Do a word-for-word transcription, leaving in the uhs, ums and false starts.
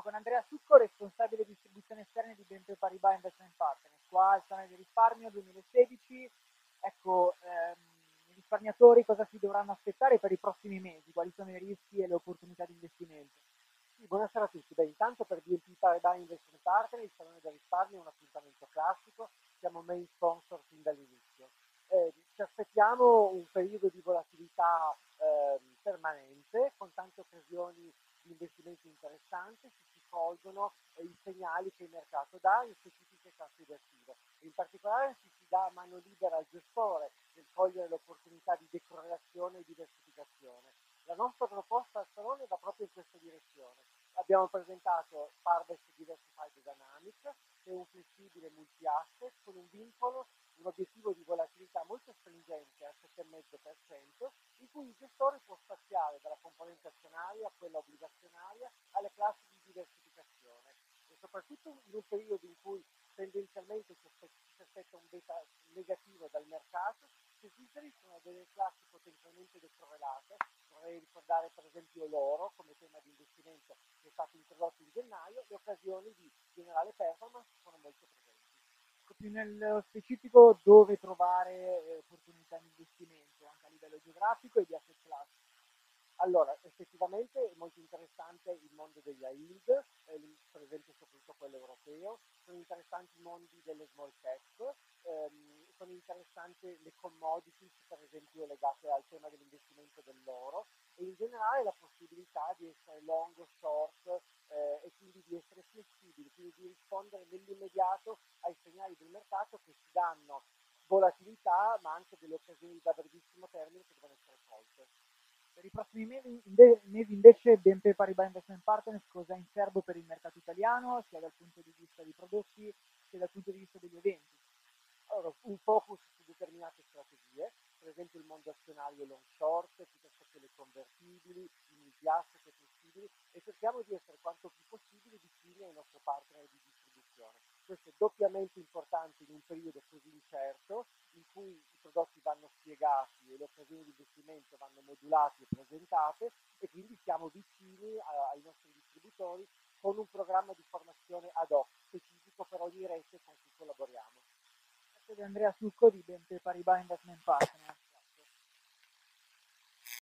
con Andrea Succo, responsabile distribuzione esterna di B N P Paribas Investment Partners. Qua al Salone del Risparmio duemilasedici, ecco, ehm, i risparmiatori cosa si dovranno aspettare per i prossimi mesi? Quali sono i rischi e le opportunità di investimento? Sì, buonasera a tutti. Beh, intanto per B N P Paribas Investment Partners, il Salone del Risparmio è un appuntamento classico, siamo main sponsor fin dall'inizio. Eh, ci aspettiamo un periodo di volatilità eh, permanente, con tante occasioni di investimenti interessanti, si, si colgono eh, i segnali che il mercato dà in specifiche classi di attivo. In particolare si, si dà mano libera al gestore nel cogliere l'opportunità di decorrelazione e diversificazione. La nostra proposta al Salone va proprio in questa direzione. Abbiamo presentato Parvest Diversified Dynamic, che è un flessibile multi-asset con un vincolo, un obiettivo di volatilità molto stringente al sette virgola cinque per cento, in cui il gestore può spaziare dalla componente azionaria a quella obbligazionaria alle classi di diversificazione. E soprattutto in un periodo in cui tendenzialmente si aspetta un beta negativo dal mercato, si inseriscono delle classi potenzialmente decorrelate. Vorrei ricordare per esempio l'oro come tema di investimento che è stato introdotto in gennaio. Le occasioni di generale performance sono molto presenti. Ecco, più nello specifico dove trovare eh, opportunità di investimento, anche a livello geografico e di asset class. Allora, effettivamente è molto interessante il mondo degli high yield, eh, per esempio soprattutto quello europeo, sono interessanti i mondi delle small cap, ehm, sono interessanti le commodities, per esempio legate al tema dell'investimento dell'oro, e in generale la possibilità di essere long o short eh, e quindi di essere flessibili, quindi di rispondere nell'immediato ai segnali del mercato che ci danno volatilità ma anche delle occasioni da brevissimo termine che devono essere colte. Per i prossimi mesi, inve- mesi invece B N P Paribas Investment Partners cosa ha in serbo per il mercato italiano, sia dal punto di vista dei prodotti sia dal punto di vista degli eventi? Allora, un focus su determinate strategie, per esempio il mondo azionario long short, piuttosto che le convertibili, i multi-asset e flessibili, e cerchiamo di essere quanto più possibile vicini ai nostri partner di distribuzione. Questo è doppiamente importante in un periodo così incerto, in cui i prodotti vanno spiegati e le occasioni di investimento vanno modulate e presentate, e quindi siamo vicini a, ai nostri distributori con un programma di formazione ad hoc specifico per ogni rete con cui collaboriamo. Grazie ad Andrea Succo di B N P Paribas Investment Partners.